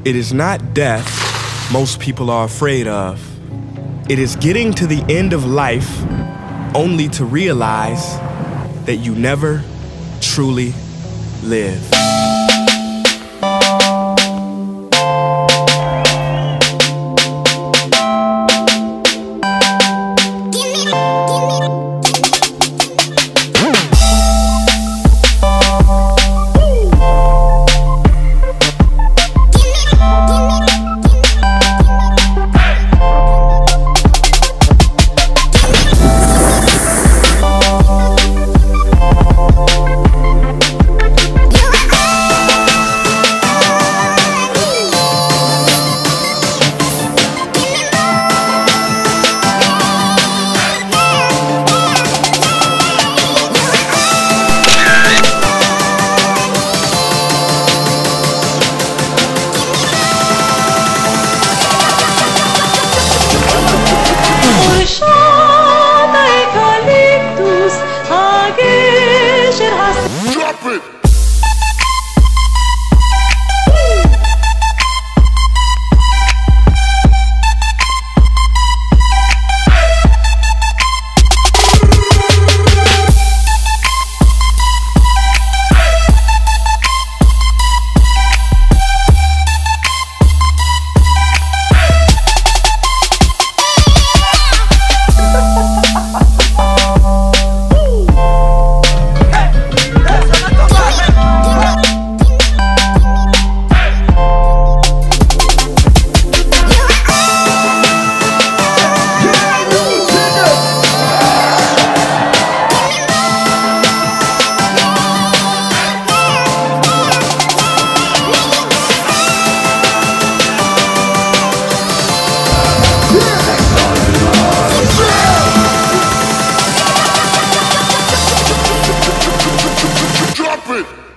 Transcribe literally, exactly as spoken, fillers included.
It is not death most people are afraid of. It is getting to the end of life only to realize that you never truly live. Drop it!